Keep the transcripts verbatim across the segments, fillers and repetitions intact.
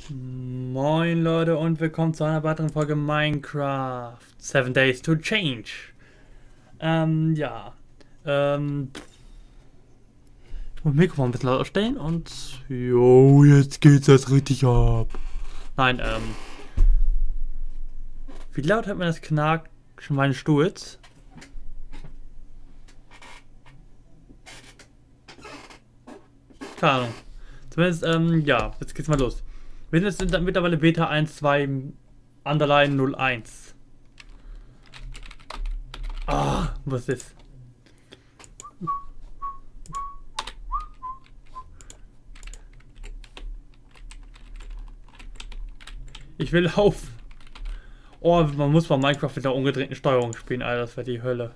Moin Leute und willkommen zu einer weiteren Folge Minecraft Seven Days to Change. Ähm, ja. Ähm. Ich muss das Mikrofon ein bisschen lauter stellen und. Jo, jetzt geht's das richtig ab. Nein, ähm. Wie laut hat man das Knacken meines Stuhls? Keine Ahnung. Zumindest, ähm, ja, jetzt geht's mal los. Wir sind jetzt mittlerweile Beta eins Punkt zwei Underline null eins. Ah, was ist? Ich will auf. Oh, man muss bei Minecraft mit der umgedrehten Steuerung spielen, Alter, das wäre die Hölle.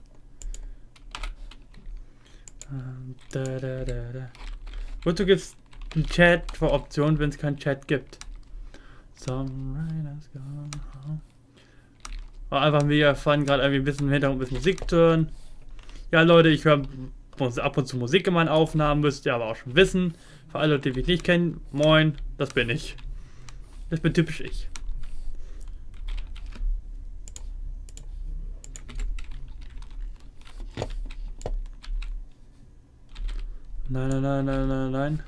Da, da, da, da. Wozu gibt's einen Chat für Optionen, wenn es keinen Chat gibt? Some riders go home. Einfach wir fahren gerade irgendwie ein bisschen im Hintergrund ein bisschen Musik zu hören. Ja Leute, ich höre ab und zu Musik in meinen Aufnahmen, müsst ihr aber auch schon wissen. Für alle Leute, die mich nicht kennen, moin, das bin ich. Das bin typisch ich. Nein, nein, nein, nein, nein, nein.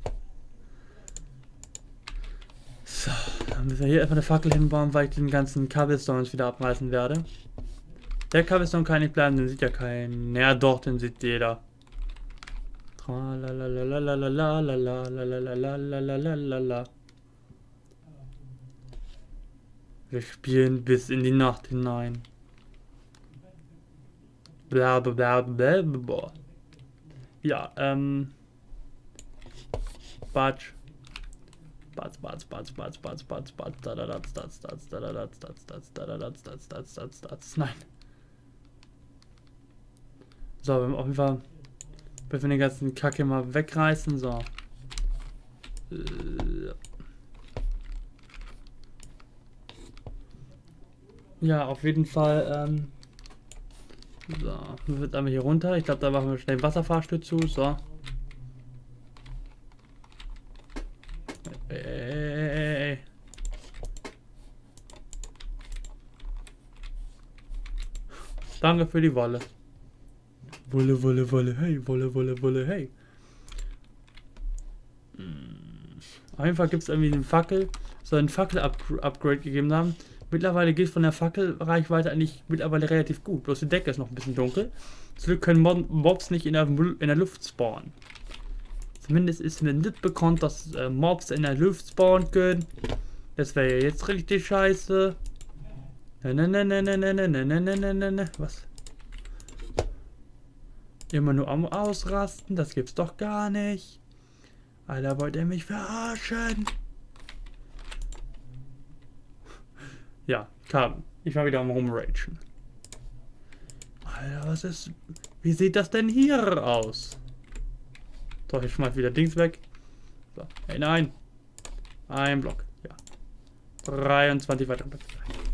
So, dann müssen wir hier erstmal eine Fackel hinbauen, weil ich den ganzen Cobblestones wieder abreißen werde. Der Cobblestone kann nicht bleiben, den sieht ja kein. Naja doch, den sieht jeder. Wir spielen bis in die Nacht hinein. Bla bla bla bla bla. Ja, ähm. Batsch. Batz, batz, batz, batz, batz, batz, batz, da da da da da da da da da da da da. Nein. So, wir haben auf jeden Fall. Wir den ganzen Kacke mal wegreißen. So. Ja, auf jeden Fall, ähm. So, wir wird einmal hier runter. Ich glaube, da machen wir schnell den Wasserfahrstuhl zu. So. Ey. Danke für die Wolle. Wolle, Wolle, Wolle, hey, Wolle, Wolle, Wolle, hey. Auf jeden Fall gibt es irgendwie eine Fackel, so ein Fackel-Upgrade gegeben haben. Mittlerweile geht von der Fackelreichweite eigentlich mittlerweile relativ gut. Bloß die Decke ist noch ein bisschen dunkel. Zudem können Mobs nicht in der, in der Luft spawnen. Zumindest ist mir nicht bekannt, dass äh, Mobs in der Luft spawnen können. Das wäre ja jetzt richtig scheiße. Ne, ne, ne, ne, ne, ne, ne, ne, ne, ne, ne, ne. Was? Immer nur am Ausrasten, das gibt's doch gar nicht. Alter, wollt ihr mich verarschen? Ja, kam. Ich war wieder am Rumragen. Alter, was ist... Wie sieht das denn hier aus? So, ich schmeiß wieder Dings weg. So, hey, nein. Ein Block, ja. dreiundzwanzig weitere Blöcke.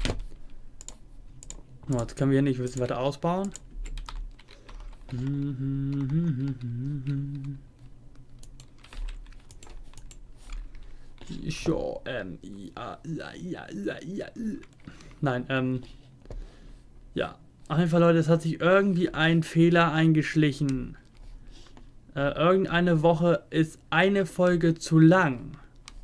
Oh, jetzt können wir hier nicht ein bisschen weiter ausbauen. So, ähm, ja, ja, ja, ja, ja. Nein, ähm, ja. Auf jeden Fall, Leute, es hat sich irgendwie ein Fehler eingeschlichen. Äh, irgendeine Woche ist eine Folge zu lang.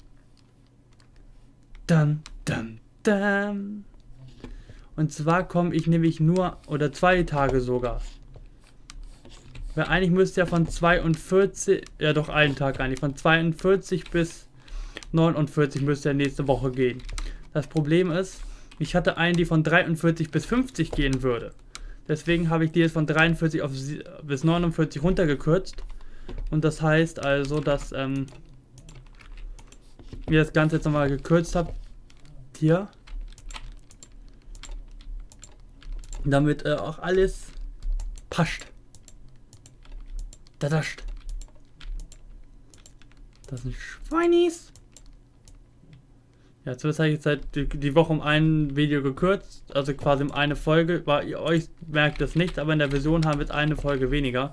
Dann, dann, dann. Und zwar komme ich nämlich nur, oder zwei Tage sogar. Weil eigentlich müsste ja von zweiundvierzig, ja doch einen Tag eigentlich, von zweiundvierzig bis neunundvierzig müsste ja nächste Woche gehen. Das Problem ist, ich hatte einen, die von dreiundvierzig bis fünfzig gehen würde. Deswegen habe ich die jetzt von dreiundvierzig auf bis neunundvierzig runtergekürzt. Und das heißt also, dass ähm, wir das Ganze jetzt nochmal gekürzt haben. Hier. Damit äh, auch alles passt. Da dascht. Das sind Schweinis. Ja, zuerst habe ich jetzt halt die, die Woche um ein Video gekürzt. Also quasi um eine Folge. Weil ihr euch merkt das nicht, aber in der Version haben wir jetzt eine Folge weniger.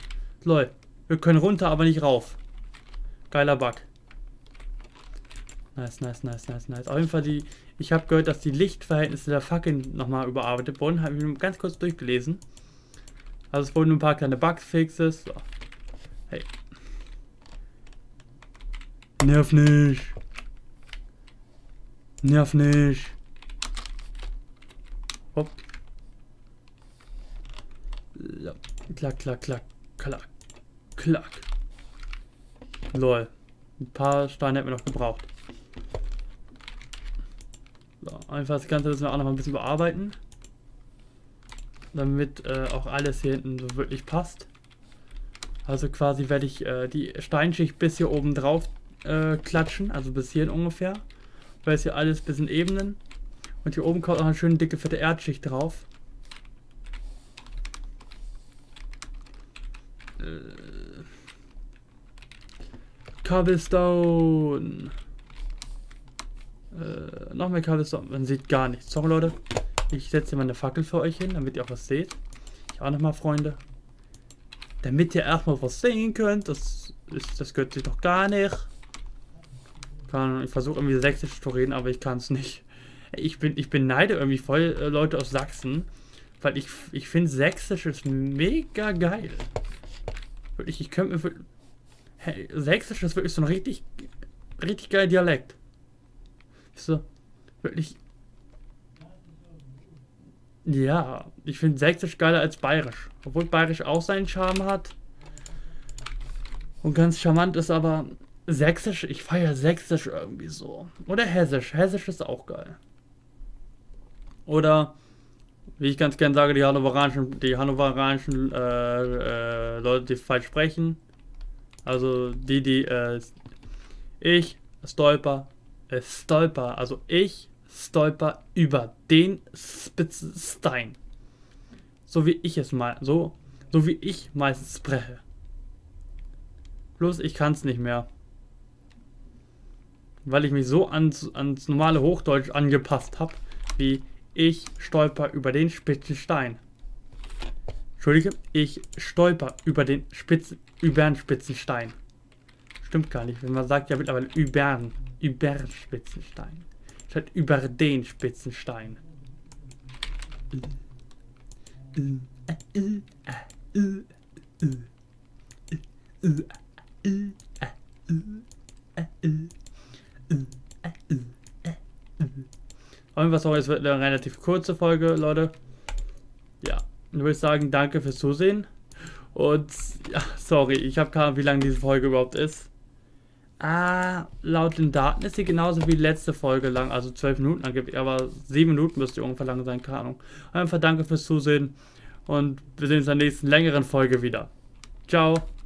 Lol. Wir können runter, aber nicht rauf. Geiler Bug. Nice, nice, nice, nice, nice. Auf jeden Fall die, ich habe gehört, dass die Lichtverhältnisse der Fackeln nochmal überarbeitet wurden. Habe ich mir ganz kurz durchgelesen. Also es wurden nur ein paar kleine Bugfixes. So. Hey. Nerv nicht. Nerv nicht. Hopp. Ja. Klack, klack, klack, klack, klack. Lol. Ein paar Steine hätten wir noch gebraucht. So, einfach das Ganze müssen wir auch noch mal ein bisschen bearbeiten. Damit äh, auch alles hier hinten so wirklich passt. Also quasi werde ich äh, die Steinschicht bis hier oben drauf äh, klatschen. Also bis hierhin ungefähr. Weil es hier alles ein bisschen ebnen. Und hier oben kommt noch eine schöne dicke fette Erdschicht drauf. Äh, Cobblestone. Äh, noch mehr Cobblestone. Man sieht gar nichts. Sorry Leute. Ich setze hier mal eine Fackel für euch hin, damit ihr auch was seht. Ich auch nochmal, Freunde. Damit ihr erstmal was sehen könnt. Das ist, das gehört sich doch gar nicht. Ich versuche irgendwie Sächsisch zu reden, aber ich kann es nicht. Ich bin, ich beneide irgendwie voll äh, Leute aus Sachsen. Weil ich, ich finde Sächsisch ist mega geil. Wirklich, ich könnte mir... Hey, Sächsisch ist wirklich so ein richtig, richtig geiler Dialekt. So, wirklich... Ja, ich finde Sächsisch geiler als Bayerisch. Obwohl Bayerisch auch seinen Charme hat. Und ganz charmant ist, aber Sächsisch, ich feiere Sächsisch irgendwie so. Oder Hessisch. Hessisch ist auch geil. Oder, wie ich ganz gern sage, die hannoveranischen, die hannoveranischen äh, äh, Leute, die falsch sprechen. Also die, die, äh, ich stolper, äh, stolper, also ich stolper über den spitzen Stein. So wie ich es mal, so, so wie ich meistens spreche. Bloß ich kann es nicht mehr. Weil ich mich so ans, ans normale Hochdeutsch angepasst habe, wie ich stolper über den spitzen Stein. Entschuldige, ich stolper über den spitzen, über den spitzen Stein. Stimmt gar nicht, wenn man sagt ja mittlerweile über, über den spitzen Stein. Statt über den spitzen Stein. Und was auch, es wird eine relativ kurze Folge, Leute. Ja, ich würde sagen, danke fürs Zusehen. Und ja, sorry, ich habe keine Ahnung, wie lang diese Folge überhaupt ist. Ah, laut den Daten ist sie genauso wie die letzte Folge lang, also zwölf Minuten angeblich, aber sieben Minuten müsste die ungefähr lang sein, keine Ahnung. Einfach danke fürs Zusehen und wir sehen uns in der nächsten längeren Folge wieder. Ciao.